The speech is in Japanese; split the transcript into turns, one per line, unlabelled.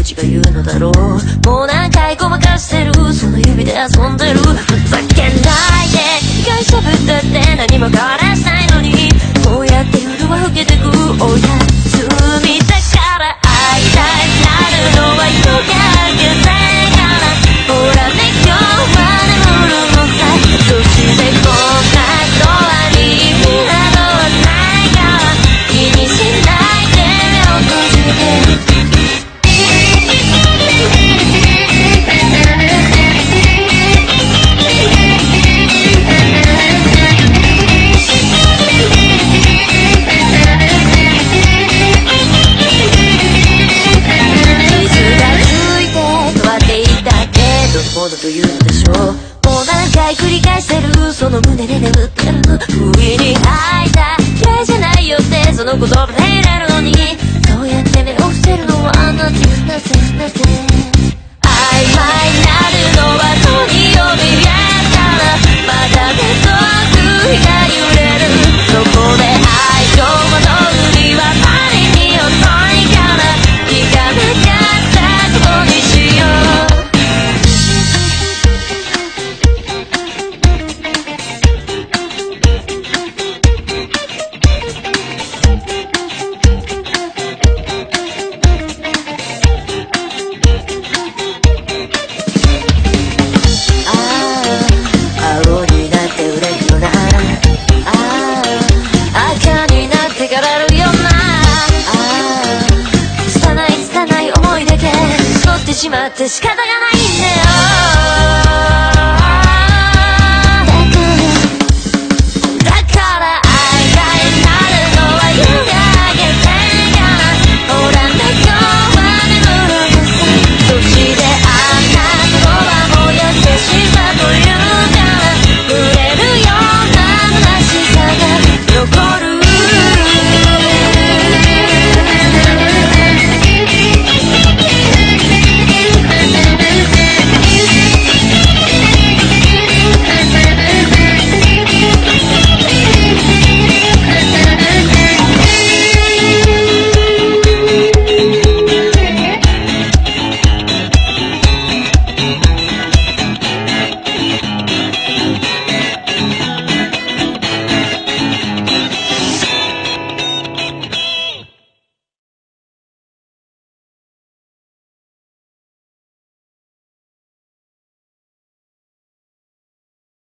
ちが言うのだろう。もう何回ごまかしてる、その指で遊んでる。ふざけないで、被害者ぶったって何も変わらないのに、こうやって夜は更けてく。おやすみだから会いたいなるのは夜が明けてから。ほらね今日は眠るのさ、そしてこんなドアに意味などはないから、気にしないで目を閉じて。ものというのでしょう。もう何回繰り返せる、その胸で眠ってる。不意に吐いた嫌いじゃないよってその言葉で入れるのに、そうやって目を伏せるのはなぜなぜなぜ。曖昧になるのは鳥を見えたら、また手と悪意が揺れる。そこで愛情もの海はパリに遅いから、行かなかったことにしよう。しまって仕方がないね。